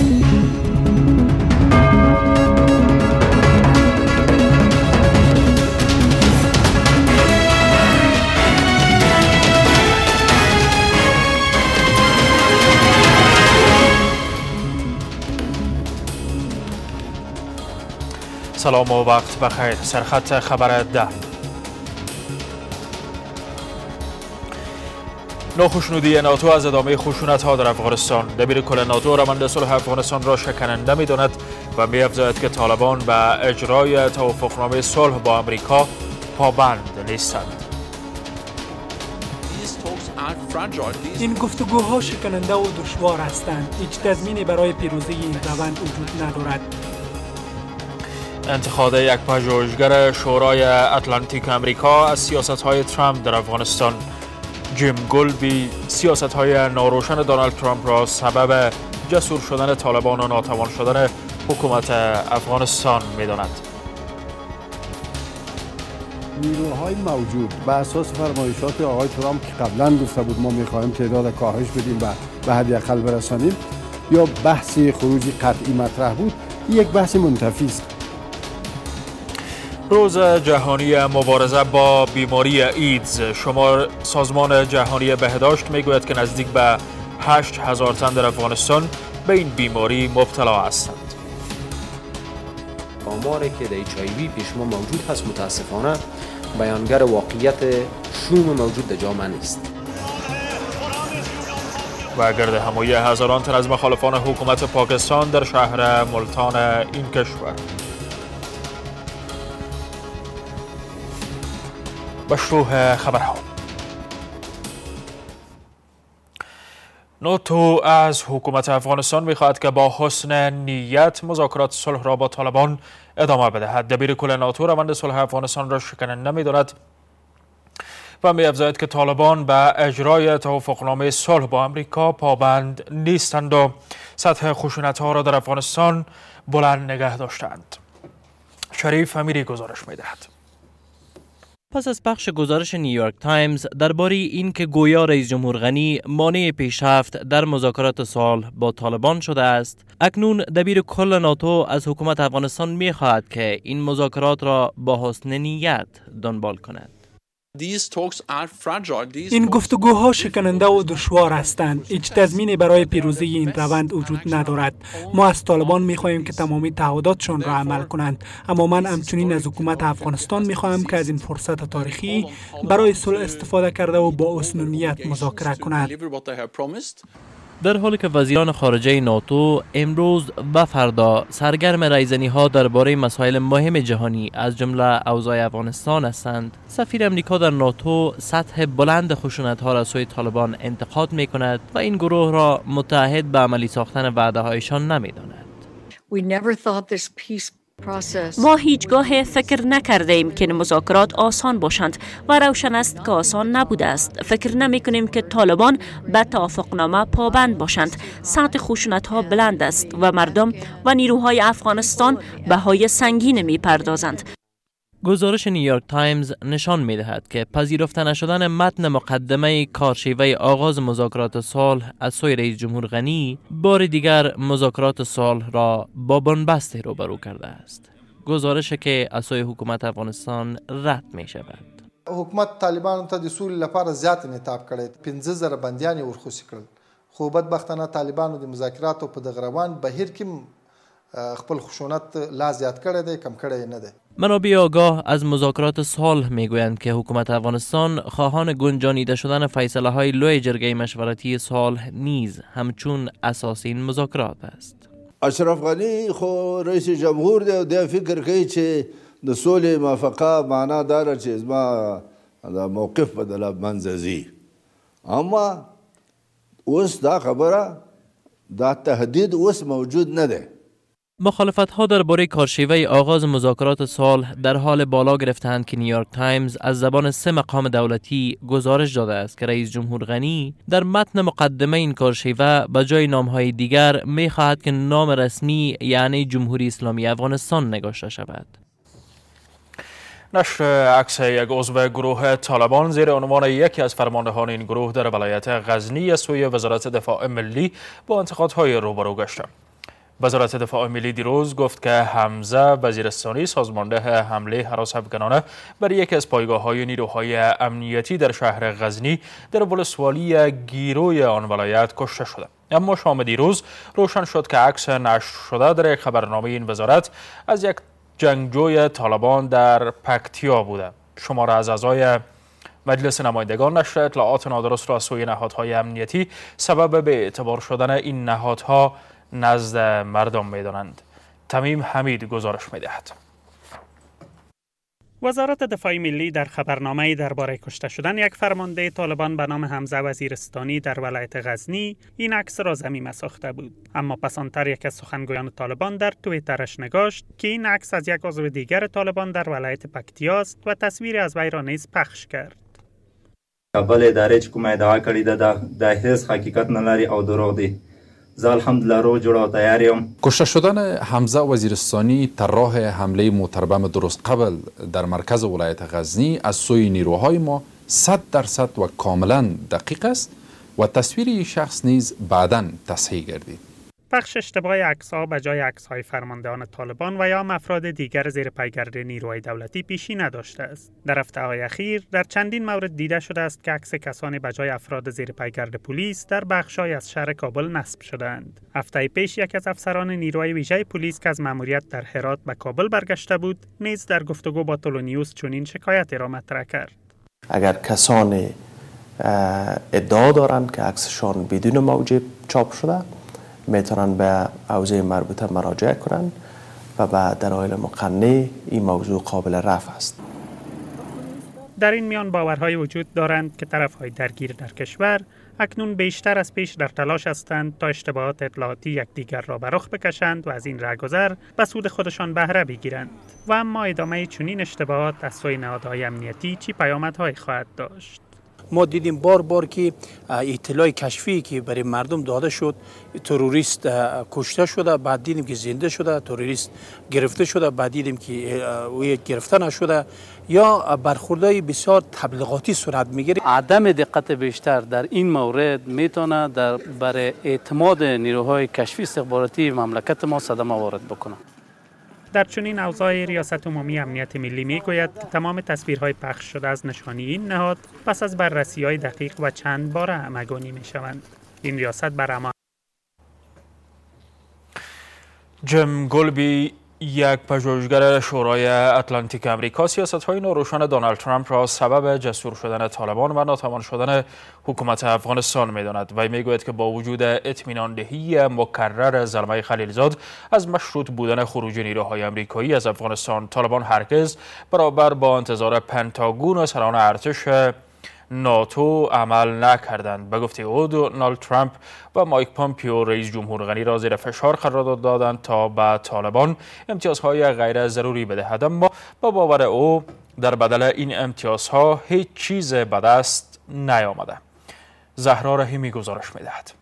سلام و وقت بخیر. سرخط خبر 10. ناخشنودی ناتو از ادامه خشونت‌ها در افغانستان. دبیر کل ناتو روند صلح افغانستان را شکننده می‌داند و می‌افزاید که طالبان به اجرای توافقنامه صلح با آمریکا پابند نیستند. این گفتگوها شکننده و دشوار هستند. هیچ تضمینی برای پیروزی این روند وجود ندارد. انتقاد یک پژوهشگر شورای اتلانتیک آمریکا از سیاست‌های ترامپ در افغانستان. جیم گلبی سیاست‌های ناروشن دونالد ترامپ را سبب جسور شدن طالبان و ناتوان شدن حکومت افغانستان می‌داند. نیروهای موجود بر اساس فرمایشات آقای ترامپ که قبلا گفته بود ما می‌خواهیم تعداد کاهش بدیم و به حداقل برسانیم، یا بحث خروجی قطعی مطرح بود، یک بحث منتفی است. روز جهانی مبارزه با بیماری ایدز. سازمان جهانی بهداشت میگوید که نزدیک به 8,000 تن در افغانستان به این بیماری مبتلا هستند. آماری که در HIV پیش ما موجود هست متاسفانه بیانگر واقعیت شوم موجود در جامعه نیست. و گرد همایی هزاران تن از مخالفان حکومت پاکستان در شهر ملتان این کشور. و شروع خبرها. ناتو از حکومت افغانستان می‌خواهد که با حسن نیت مذاکرات صلح را با طالبان ادامه بدهد. دبیر کل ناتو روند صلح افغانستان را شکننده می‌داند و می‌افزاید که طالبان به اجرای توافقنامه صلح با آمریکا پابند نیستند و سطح خشونت‌ها را در افغانستان بلند نگه داشتند. شریف امیری گزارش می‌دهد. پس از پخش گزارش نیویورک تایمز درباره اینکه گویا رئیس جمهور غنی مانع پیشرفت در مذاکرات صلح با طالبان شده است، اکنون دبیر کل ناتو از حکومت افغانستان می‌خواهد که این مذاکرات را با حسن نیت دنبال کند. این گفتگوها شکننده و دشوار هستند. هیچ تضمینی برای پیروزی این روند وجود ندارد. ما از طالبان می‌خواهیم که تمامی تعهداتشان را عمل کنند، اما من همچنین از حکومت افغانستان می‌خواهم که از این فرصت تاریخی برای صلح استفاده کرده و با حسن نیت مذاکره کند. در حالی که وزیران خارجه ناتو امروز و فردا سرگرم رایزنی‌ها درباره مسائل مهم جهانی از جمله اوضاع افغانستان هستند، سفیر امریکا در ناتو سطح بلند خشونت‌ها را سوی طالبان انتقاد می‌کند و این گروه را متعهد به عملی ساختن وعده‌هایشان نمی‌داند. ما هیچگاه فکر نکردیم که مذاکرات آسان باشند و روشن است که آسان نبوده است. فکر نمی کنیم که طالبان به توافقنامه پابند باشند. سطح خشونت‌ها بلند است و مردم و نیروهای افغانستان بهای سنگین می پردازند. گزارش نیویورک تایمز نشان می‌دهد که پذیرفته نشدن متن مقدمه کارشیوه آغاز مذاکرات صلح از سوی رئیس جمهور غنی بار دیگر مذاکرات صلح را با بنبست روبرو کرده است. گزارش که از سوی حکومت افغانستان رد می‌شود. حکومت طالبانو ته د سولې لپاره زیات انعطاف کړی، 15,000 بندیان یې ورخوشي کړل، خو بدبختانه طالبانو د مذاکراتو په دغه روان بهیر کې خپل خشونت لا زیات کړی دی، کم کړی نه دی. منابع آگاه از مذاکرات صلح میگویند که حکومت افغانستان خواهان گنجانیده شدن فیصله های لوی جرگه مشورتی صلح نیز همچون اساس این مذاکرات است. اشرف غنی خو رئیس جمهور دی او د فکر کوي چې د صلح موافقه معنا دار چې ما دا موقف بدله منځي، اما اوس دا خبره دا تهدید اوس موجود نه دی. مخالفت‌ها درباره کارشیوه آغاز مذاکرات صلح در حال بالا گرفتند که نیویورک تایمز از زبان 3 مقام دولتی گزارش داده است که رئیس جمهور غنی در متن مقدمه این کارشیوه به جای نام‌های دیگر می‌خواهد که نام رسمی یعنی جمهوری اسلامی افغانستان نگاشته شود. نشر عکس یک عضو گروه طالبان زیر عنوان یکی از فرماندهان این گروه در ولایت غزنی از سوی وزارت دفاع ملی با انتقادهای روبرو گشته. وزارت دفاع ملی دیروز گفت که حمزه وزیرستانی سازمانده حمله هراس افغانانه بر یکی از پایگاه‌های نیروهای امنیتی در شهر غزنی در ولسوالی گیروی آن ولایت کشته شده. اما شام دیروز روشن شد که عکس نشر شده در یک خبرنامه این وزارت از یک جنگجوی طالبان در پکتیا بوده. شماره از اعضای مجلس نمایندگان نشر اطلاعات نادرست را از سوی نهادهای امنیتی سبب به اعتبار شدن این نهادها نزد مردم می‌دانند. تمیم حمید گزارش می‌دهد. وزارت دفاع ملی در خبرنامه‌ای درباره کشته شدن یک فرمانده طالبان به نام حمزه وزیرستانی در ولایت غزنی این عکس را ضمیمه ساخته بود. اما پسانتر یک از سخنگویان طالبان در توییترش نگاشت که این عکس از یک عضو دیگر طالبان در ولایت پکتیا است و تصویری از وی را نیز پخش کرد. کابل اداره چې کومه ادعا کړې ده د هیڅ حقیقت نه لري او دروغ دی. زه الحمدلله رو جوړ او تیار یم. کشته شدن حمزه وزیرستانی طراح حمله متربم درست قبل در مرکز ولایت غزنی از سوی نیروهای ما 100% و کاملا دقیق است و تصویر این شخص نیز بعداً تصحیح گردید. پخش اشتباه عکس‌ها به جای عکس‌های فرماندهان طالبان و یا افراد دیگر زیر پیگرد نیروهای دولتی پیشی نداشته است. در هفته‌های اخیر در چندین مورد دیده شده است که عکس کسانی به جای افراد زیر پیگرد پلیس در بخش‌های از شهر کابل نصب شده‌اند. هفته پیش یک از افسران نیروهای ویژه پلیس که از مأموریت در هرات به کابل برگشته بود، نیز در گفتگو با تولونیوس چنین شکایتی را مطرح کرد. اگر کسانی ادعا دارند که عکسشان بدون موجب چاپ شده، میتونن به حوزه مربوطه مراجعه کنند و به دلایل مقنع این موضوع قابل رفع است. در این میان باورهای وجود دارند که طرفهای درگیر در کشور اکنون بیشتر از پیش در تلاش هستند تا اشتباهات اطلاعاتی یکدیگر را به رخ بکشند و از این رهگذر به سود خودشان بهره بگیرند. و اما ادامه چنین اشتباهات از سوی نهادهای امنیتی چه پیامدهایی خواهد داشت؟ ما دیدیم بار که اطلاع کشفی که برای مردم داده شد، تروریست کشته شده، بعد دیدیم که زنده شده، تروریست گرفته شده، بعد دیدیم که او گرفته نشده، یا برخوردهای بسیار تبلیغاتی صورت میگیره. عدم دقت بیشتر در این مورد میتونه برای اعتماد نیروهای کشفی استخباراتی مملکت ما صدمه وارد بکنه. در چنین اوضاعی ریاست عمومی امنیت ملی میگوید که تمام تصویرهای پخش شده از نشانی این نهاد پس از بررسی‌های دقیق و چند باره همگانی میشوند. این ریاست بر جیم گلبی، یک پژوهشگر شورای اتلانتیک امریکا، سیاست‌های ناروشن دونالد ترامپ را سبب جسور شدن طالبان و ناتوان شدن حکومت افغانستان می‌داند. وی می‌گوید که با وجود اطمینان دهی مکرر زلمه خلیلزاد از مشروط بودن خروج نیروهای آمریکایی از افغانستان، طالبان هرگز برابر با انتظار پنتاگون و سران ارتش ناتو عمل نکردند. به گفته او، دونالد ترامپ و مایک پامپیو رئیس جمهور غنی را زیر فشار قرار دادند تا به طالبان امتیازهای غیر ضروری بدهد، اما با باور او در بدل این امتیازها هیچ چیز به دست نیامده. زهرا رحیمی گزارش می‌دهد.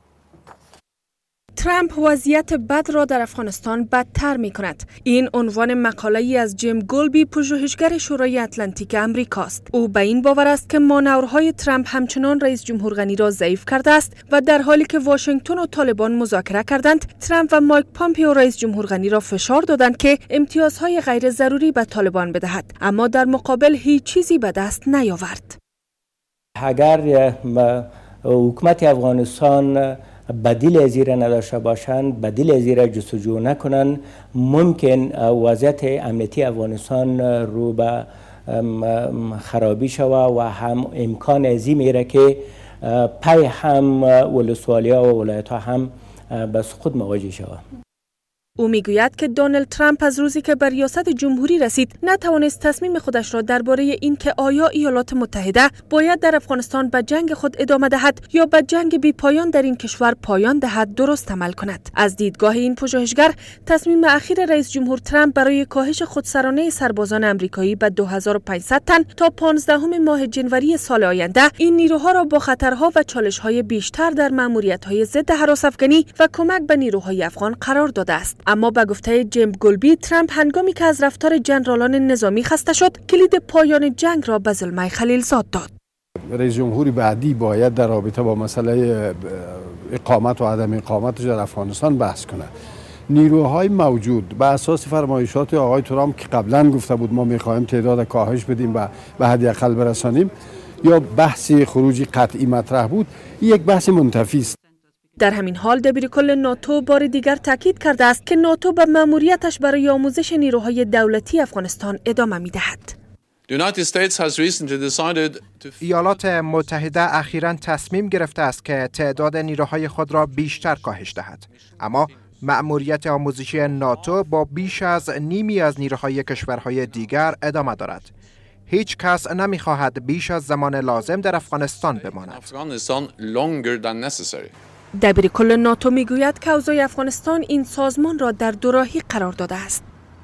ترامپ وضعیت بد را در افغانستان بدتر می کند. این عنوان مقاله‌ای از جیم گلبی، پژوهشگر شورای اتلانتیک امریکا است. او به این باور است که مانورهای ترامپ همچنان رئیس جمهور غنی را ضعیف کرده است و در حالی که واشنگتن و طالبان مذاکره کردند، ترامپ و مایک پامپیو رئیس جمهور غنی را فشار دادند که امتیازهای غیر ضروری به طالبان بدهد، اما در مقابل هیچ چیزی به دست نیاورد. اگر حکومت افغانستان بدیل زیر نداشته باشند، بدیل زیر جستجو نکنند، ممکن وضعیت امنیتی افغانستان رو به خرابی شود و هم امکان ازی میره که پای هم ولسوالی‌ها و ولایت‌ها هم به سقوط مواجه شود. او میگوید که دونالد ترامپ از روزی که به ریاست جمهوری رسید نتوانست تصمیم خودش را درباره اینکه آیا ایالات متحده باید در افغانستان به جنگ خود ادامه دهد یا به جنگ بی پایان در این کشور پایان دهد درست عمل کند. از دیدگاه این پژوهشگر، تصمیم اخیر رئیس جمهور ترامپ برای کاهش خودسرانه سربازان آمریکایی به 2500 تن تا 15 ماه جنوری سال آینده این نیروها را با خطرها و چالش‌های بیشتر در مأموریت‌های ضد هراس افغانی و کمک به نیروهای افغان قرار داده است. اما به گفته جیم گلبی، ترامپ هنگامی که از رفتار جنرالان نظامی خسته شد، کلید پایان جنگ را به زلمه خلیلزاد داد. رئیس جمهوری بعدی باید در رابطه با مسئله اقامت و عدم اقامتش در افغانستان بحث کنه. نیروهای موجود به اساس فرمایشات آقای ترامپ که قبلا گفته بود ما میخواهیم تعداد کاهش بدیم و به حداقل برسانیم، یا بحث خروجی قطعی مطرح بود، یک بحث منتفی است. در همین حال دبیرکل ناتو بار دیگر تاکید کرده است که ناتو به مأموریتش برای آموزش نیروهای دولتی افغانستان ادامه می‌دهد. ایالات متحده اخیراً تصمیم گرفته است که تعداد نیروهای خود را بیشتر کاهش دهد، اما مأموریت آموزشی ناتو با بیش از نیمی از نیروهای کشورهای دیگر ادامه دارد. هیچ کس نمی‌خواهد بیش از زمان لازم در افغانستان بماند. دبیرکل ناتو میگوید که اوضاع افغانستان این سازمان را در دوراهی قرار داده است.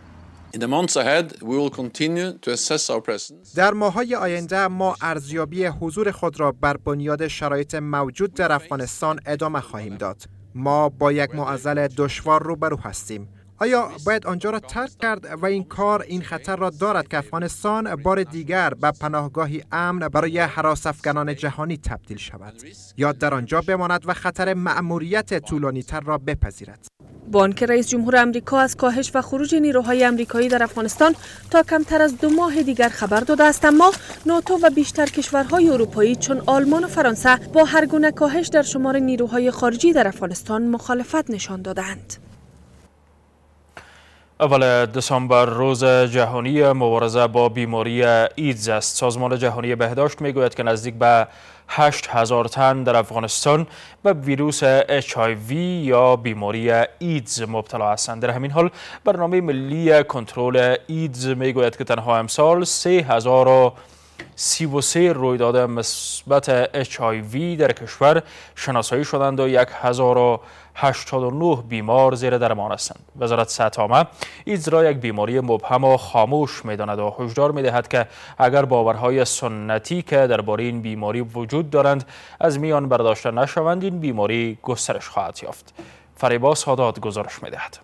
در ماه‌های آینده ما ارزیابی حضور خود را بر بنیاد شرایط موجود در افغانستان ادامه خواهیم داد. ما با یک معضل دشوار روبرو هستیم. آیا باید آنجا را ترک کرد و این کار این خطر را دارد که افغانستان بار دیگر به پناهگاهی امن برای هراس افغانان جهانی تبدیل شود، یا در آنجا بماند و خطر مأموریت طولانی‌تر را بپذیرد؟ بانک رئیس جمهور آمریکا از کاهش و خروج نیروهای آمریکایی در افغانستان تا کمتر از 2 ماه دیگر خبر داده است، اما ناتو و بیشتر کشورهای اروپایی چون آلمان و فرانسه با هر گونه کاهش در شمار نیروهای خارجی در افغانستان مخالفت نشان دادند. اول دسامبر روز جهانی مبارزه با بیماری ایدز است. سازمان جهانی بهداشت میگوید که نزدیک به 8,000 تن در افغانستان به ویروس HIV یا بیماری ایدز مبتلا هستند. در همین حال برنامه ملی کنترل ایدز میگوید که تنها امسال 3033 رویداد مثبت HIV در کشور شناسایی شدند و 1089 بیمار زیر درمان هستند. وزارت صحت عامه ایدز را یک بیماری مبهم و خاموش می‌داند و هشدار می‌دهد که اگر باورهای سنتی که درباره این بیماری وجود دارند از میان برداشته نشوند، این بیماری گسترش خواهد یافت. فریبا سادات گزارش می‌دهد.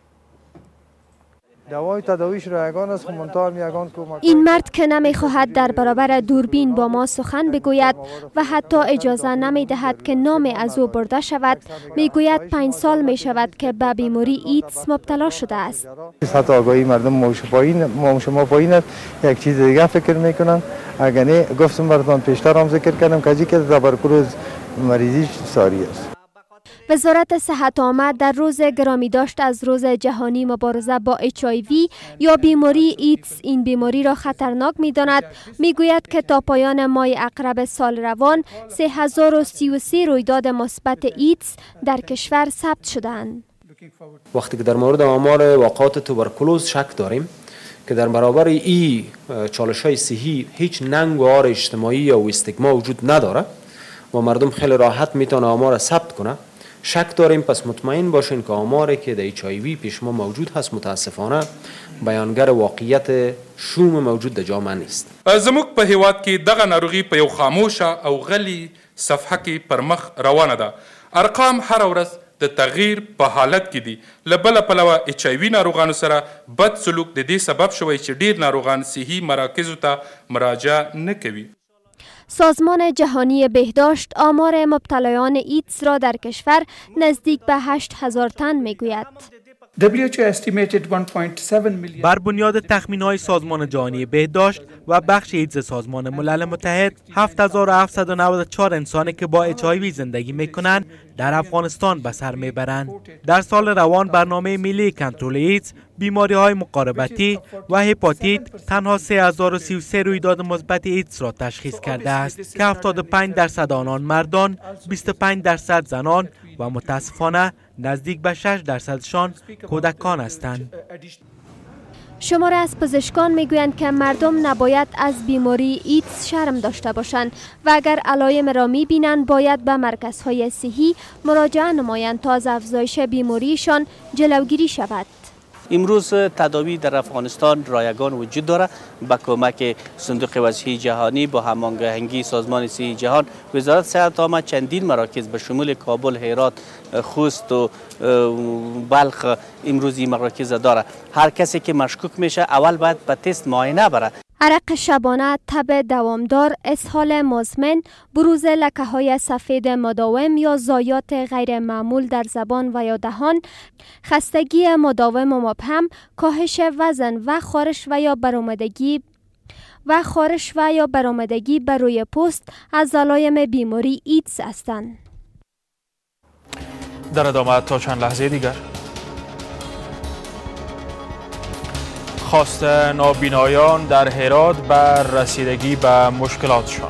این مرد که نمی‌خواهد در برابر دوربین با ما سخن بگوید و حتی اجازه نمی‌دهد که نام از او برده شود، می‌گوید 5 سال می‌شود که به بیماری ایدز مبتلا شده است. سطح آگاهی مردم شما پایین است، یک چیز دیگه فکر می‌کنن. اگر نه گفتم براتون پیشتر هم ذکر کردم که تبرکلوز مریضی ساری است. وزارت صحت عامه در روز گرامی داشت از روز جهانی مبارزه با HIV یا بیماری ایدز این بیماری را خطرناک می‌داند. می‌گوید که تا پایان ماه اقرب سال روان 3033 رویداد مثبت ایدز در کشور ثبت شدند. وقتی که در مورد آمار واقعات توبرکلوز شک داریم که در برابر این چالش‌های صحی هیچ ننگ و عار اجتماعی یا استیگما وجود نداره و مردم خیلی راحت میتونه آمار ثبت کنه، شک داریم. پس مطمئن باشین که آماری که در HIV پیش ما موجود هست متاسفانه بیانگر واقعیت شوم موجود در جامعه نیست. زموږ په هیواد کې دغه ناروغي په یو خاموشه او غلي صفحه کې پر مخ روانه ده. ارقام هر ورځ د تغییر په حالت کې دي. له بله پلوه HIV ناروغانو سره بد سلوک د دې سبب شوی چې ډیر ناروغان صحي مراکزو ته مراجعه نه کوي. سازمان جهانی بهداشت آمار مبتلایان ایدز را در کشور نزدیک به 8,000 تن میگوید. بر بنیاد تخمین‌های سازمان جهانی بهداشت و بخش ایدز سازمان ملل متحد 7794 انسانی که با HIV زندگی میکنند در افغانستان به سر میبرند. در سال روان برنامه ملی کنترل ایدز، بیماری‌های مقاربتی و هپاتیت تنها 3033 رویداد مثبت ایدز را تشخیص کرده است که 75% آنان مردان، 25% زنان و متاسفانه نزدیک به 6%شان کودکان هستند. شماره از پزشکان میگویند که مردم نباید از بیماری ایدز شرم داشته باشند و اگر علایم را میبینند باید به مرکزهای صحی مراجعه نمایند تا از افزایش بیماریشان جلوگیری شود. امروز تداوی در افغانستان رایگان وجود دارد. با کمک صندوق وصحی جهانی با هماهنگی سازمان صحی جهان، وزارت صحت عامه چندین مراکز به شمول کابل، هرات، خوست و بلخ امروز این مراکز داره. هر کسی که مشکوک میشه اول باید به تست معاینه بره. عرق شبانه، تب دوامدار، اسهال مزمن، بروز لکه‌های سفید مداوم یا زایات غیر معمول در زبان و یا دهان، خستگی مداوم و مبهم، کاهش وزن و خارش و یا برآمدگی بر روی پوست از علائم بیماری ایدز هستند. در ادامه تا چند لحظه دیگر خواست نابینایان در هرات بر رسیدگی به مشکلاتشان.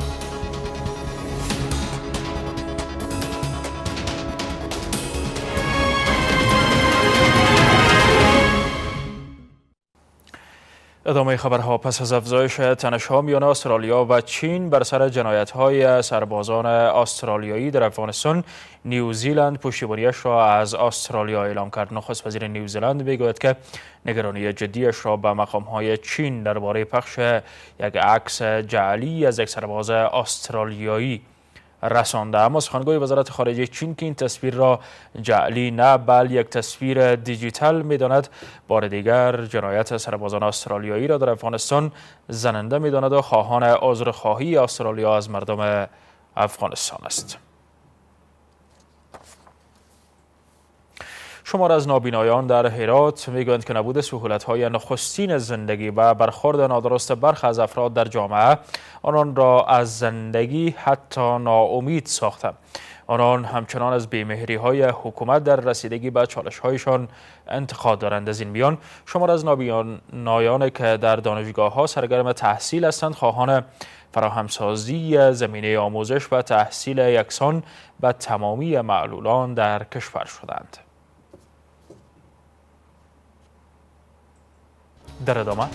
ادامه خبرها. پس از افزایش تنش‌ها میان استرالیا و چین بر سر جنایت‌های سربازان استرالیایی در افغانستان، نیوزیلند پشتیبانیش را از استرالیا اعلام کرد. نخست وزیر نیوزیلند میگوید که نگرانی جدیش را به مقام‌های چین درباره پخش یک عکس جعلی از یک سرباز استرالیایی رسانده. اما سخنگوی وزارت خارجه چین که این تصویر را جعلی نه بل یک تصویر دیجیتال می‌داند، بار دیگر جنایت سربازان استرالیایی را در افغانستان زننده می‌داند و خواهان عذرخواهی استرالیا از مردم افغانستان است. شمار از نابینایان در هرات میگویند که نبود سهولت‌های نخستین زندگی و برخورد نادرست برخی از افراد در جامعه آنان را از زندگی حتی ناامید ساخته. آنان همچنان از بی‌مهری‌های حکومت در رسیدگی به چالش‌هایشان انتقاد دارند. از این میان شمار از نابینایان که در دانشگاه‌ها سرگرم تحصیل هستند خواهان فراهمسازی زمینه آموزش و تحصیل یکسان به تمامی معلولان در کشور شدند. در ادامه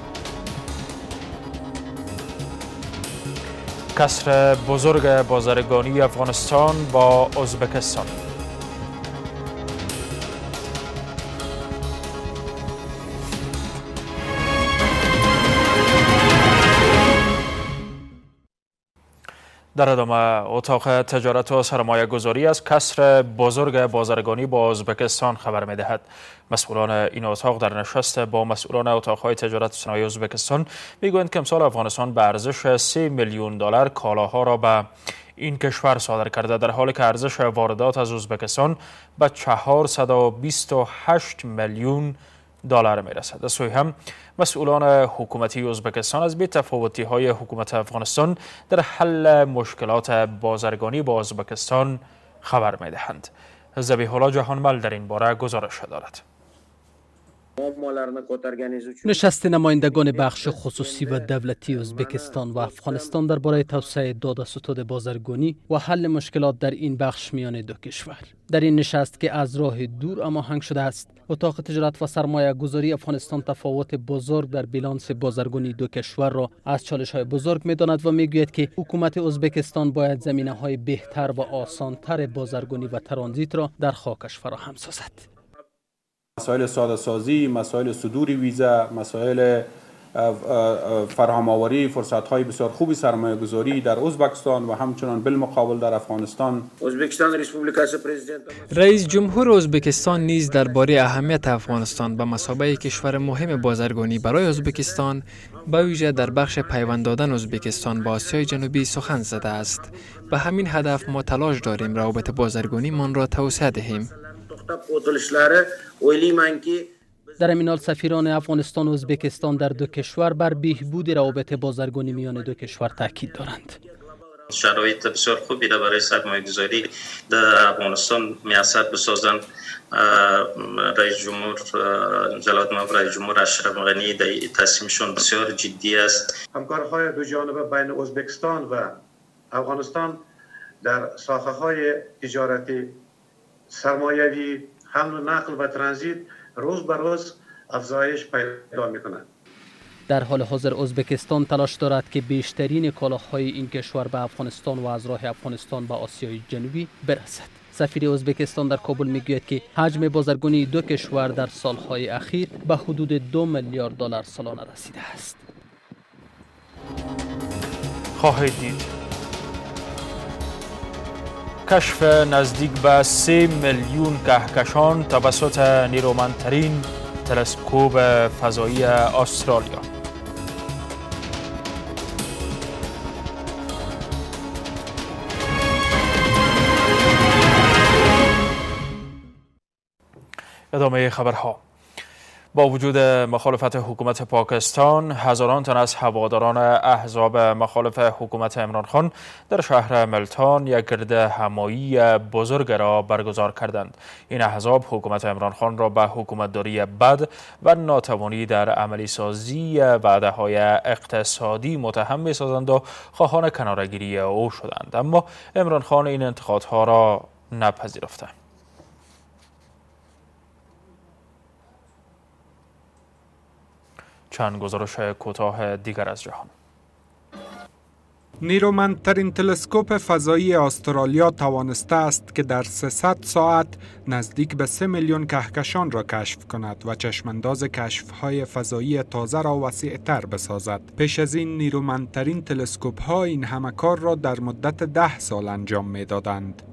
کسر بزرگ بازرگانی افغانستان با ازبکستان. در ادامه اتاق تجارت و سرمایه گذاری از کسر بزرگ بازرگانی با ازبکستان خبر می دهد. مسئولان این اتاق در نشست با مسئولان اتاقهای تجارت و صنایع ازبکستان میگویند که امسال افغانستان به ارزش 3 میلیون دلار کالاها را به این کشور صادر کرده، در حالی که ارزش واردات از ازبکستان به 428 میلیون دلار می رسد. از سوی هم مسئولان حکومتی ازبکستان از بی‌تفاوتی‌های حکومت افغانستان در حل مشکلات بازرگانی با ازبکستان خبر می دهند. ذبیح الله جهانمل در این باره گزارش دارد. نشست نمایندگان بخش خصوصی و دولتی ازبکستان و افغانستان درباره توسعه داد و ستود بازرگانی و حل مشکلات در این بخش میان دو کشور. در این نشست که از راه دور اما هنگ شده است، اتاق تجارت و سرمایه گذاری افغانستان تفاوت بزرگ در بیلانس بازرگانی دو کشور را از چالش‌های بزرگ می‌داند و می‌گوید که حکومت ازبکستان باید زمینه‌های بهتر و آسان‌تر بازرگانی و ترانزیت را در خاکش فراهم سازد. مسائل ساده سازی، مسائل صدور ویزا، مسائل فراهم آوری فرصت‌های بسیار خوبی سرمایه گذاری در ازبکستان و همچنان بالمقابل در افغانستان. رئیس جمهور ازبکستان نیز درباره اهمیت افغانستان به مثابه کشور مهم بازرگانی برای ازبکستان به ویژه در بخش پیوند دادن ازبکستان با آسیای جنوبی سخن زده است. به همین هدف ما تلاش داریم روابط بازرگانی من را توسعه دهیم. در این حال سفیران افغانستان و ازبکستان در دو کشور بر بهبود روابط بازرگانی میان دو کشور تاکید دارند. شرایط بسیار خوبی را برای سرمایه‌گذاری در افغانستان میسر بسازند. رئیس جمهور جلال مآب رئیس جمهور اشرف غنی در تصمیمشون بسیار جدی است. همکاری‌های دو جانبه بین ازبکستان و افغانستان در ساحه‌های تجارتی، سرمایه‌ای، حمل و نقل و ترانزیت روز به روز افزایش پیدا می‌کند. در حال حاضر ازبکستان تلاش دارد که بیشترین کالاهای این کشور به افغانستان و از راه افغانستان به آسیای جنوبی برسد. سفیر ازبکستان در کابل میگوید که حجم بازرگانی دو کشور در سالهای اخیر به حدود 2 میلیارد دلار سالانه رسیده است. خواهید دید کشف نزدیک به 3 میلیون کهکشان توسط نیرومندترین تلسکوپ فضایی استرالیا. ادامه خبرها. با وجود مخالفت حکومت پاکستان، هزاران تن از هواداران احزاب مخالف حکومت عمران خان در شهر ملتان یک گرد همایی بزرگ را برگزار کردند. این احزاب حکومت عمران خان را به حکومتداری بد و ناتوانی در عملی سازی وعده‌های اقتصادی متهم می‌سازند و خواهان کناره‌گیری او شدند، اما عمران خان این انتقادها را نپذیرفته. چند گزارش کوتاه دیگر از جهان. نیرومندترین تلسکوپ فضایی استرالیا توانسته است که در 300 ساعت نزدیک به 3 میلیون کهکشان را کشف کند و چشمانداز کشف‌های فضایی تازه را وسیع‌تر بسازد. پیش از این نیرومندترین تلسکوپ‌ها این همه کار را در مدت 10 سال انجام می‌دادند.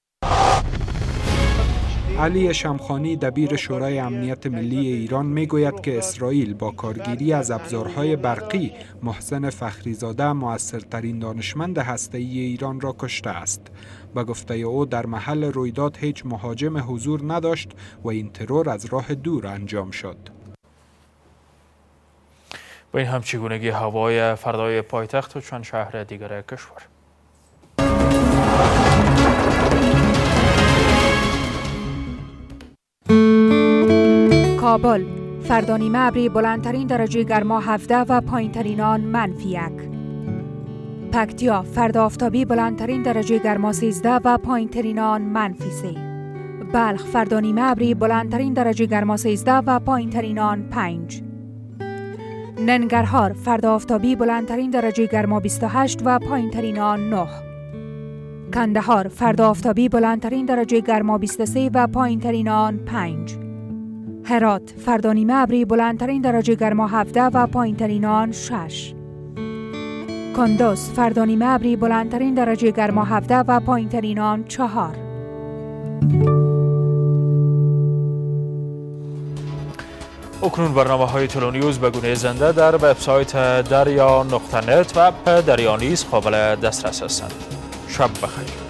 علی شمخانی دبیر شورای امنیت ملی ایران میگوید که اسرائیل با کارگیری از ابزارهای برقی محسن فخریزاده مؤثرترین دانشمند هسته‌ای ایران را کشته است. به گفته او در محل رویداد هیچ مهاجم حضور نداشت و این ترور از راه دور انجام شد. با این هم چگونگی هوای فردای پایتخت و چند شهر دیگر کشور. کابل فردا نیمه ابری، بلندترین درجه گرما 17 و پایینترین آن -1. پکتیا فردا آفتابی، بلندترین درجه گرما 13 و پایینترین آن -3. بلخ فردا نیمه ابری، بلندترین درجه گرما 13 و پایینترین آن 5. ننگرهار فردا آفتابی، بلندترین درجه گرما 28 و پایینترین آن 9. کندهار فردا آفتابی، بلندترین درجه گرما 23 و پایینترین آن 5. هرات فردا نیمه ابری، بلندترین درجه گرما 17 و پایینترین آن 6. کندوز فردا نیمه ابری، بلندترین درجه گرما 17 و پایینترین آن 4. اکنون برنامه‌های تلونیوز به گونه زنده در وبسایت دریا.net و اپ دریا نیز قابل دسترس هستند. شب بخیر.